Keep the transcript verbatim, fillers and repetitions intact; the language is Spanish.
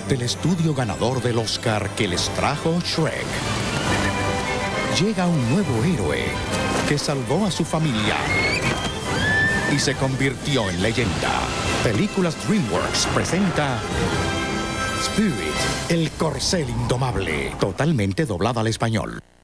del estudio ganador del Oscar que les trajo Shrek. Llega un nuevo héroe que salvó a su familia y se convirtió en leyenda. Películas DreamWorks presenta Spirit, el corcel indomable, totalmente doblada al español.